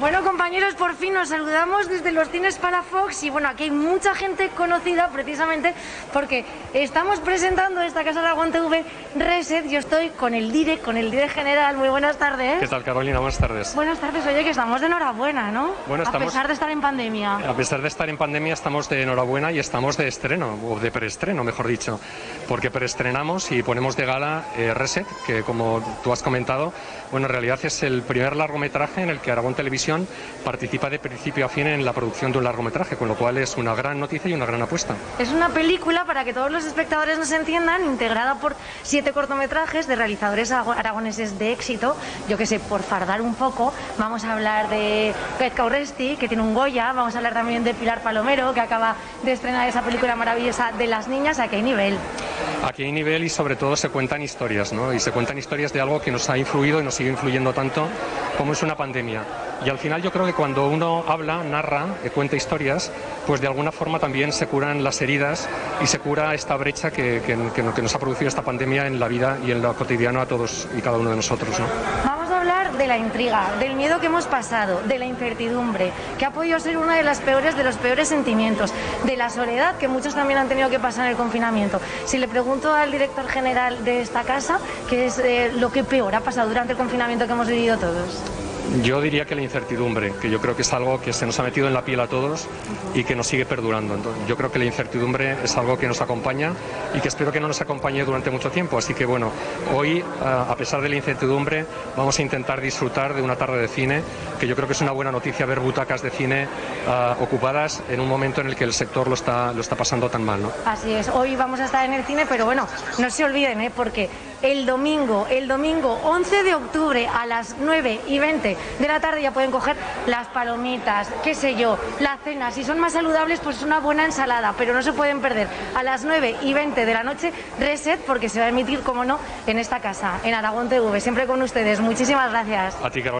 Bueno, compañeros, por fin nos saludamos desde los cines Palafox y bueno, aquí hay mucha gente conocida precisamente porque estamos presentando esta Casa de Aragón TV Reset. Yo estoy con el Dire general. Muy buenas tardes. ¿Qué tal, Carolina? Buenas tardes. Buenas tardes. Oye, que estamos de enhorabuena, ¿no? Bueno, a pesar de estar en pandemia. A pesar de estar en pandemia estamos de enhorabuena y estamos de estreno, o de preestreno, mejor dicho, porque preestrenamos y ponemos de gala Reset, que como tú has comentado, bueno, en realidad es el primer largometraje en el que Aragón Televisión participa de principio a fin en la producción de un largometraje, con lo cual es una gran noticia y una gran apuesta. Es una película, para que todos los espectadores nos entiendan, integrada por 7 cortometrajes de realizadores aragoneses de éxito. Yo que sé, por fardar un poco, vamos a hablar de Gaizka Urresti, que tiene un Goya, vamos a hablar también de Pilar Palomero, que acaba de estrenar esa película maravillosa de las niñas. ¿A qué nivel? Aquí hay nivel y sobre todo se cuentan historias, ¿no? Y se cuentan historias de algo que nos ha influido y nos sigue influyendo tanto como es una pandemia. Y al final yo creo que cuando uno habla, narra, cuenta historias, pues de alguna forma también se curan las heridas y se cura esta brecha que nos ha producido esta pandemia en la vida y en lo cotidiano a todos y cada uno de nosotros, ¿no? Vamos a hablar de la intriga, del miedo que hemos pasado, de la incertidumbre, que ha podido ser una de los peores sentimientos, de la soledad que muchos también han tenido que pasar en el confinamiento. Si le pregunto al director general de esta casa, ¿qué es lo que peor ha pasado durante el confinamiento que hemos vivido todos? Yo diría que la incertidumbre, que yo creo que es algo que se nos ha metido en la piel a todos y que nos sigue perdurando. Entonces, yo creo que la incertidumbre es algo que nos acompaña y que espero que no nos acompañe durante mucho tiempo. Así que bueno, hoy, a pesar de la incertidumbre, vamos a intentar disfrutar de una tarde de cine, que yo creo que es una buena noticia ver butacas de cine ocupadas en un momento en el que el sector lo está pasando tan mal, ¿no? Así es, hoy vamos a estar en el cine, pero bueno, no se olviden, porque el domingo 11 de octubre a las 9:20 de la tarde ya pueden coger las palomitas, qué sé yo, la cena. Si son más saludables, pues una buena ensalada, pero no se pueden perder a las 9:20 de la noche Reset, porque se va a emitir, como no, en esta casa, en Aragón TV, siempre con ustedes. Muchísimas gracias. A ti, Carolina.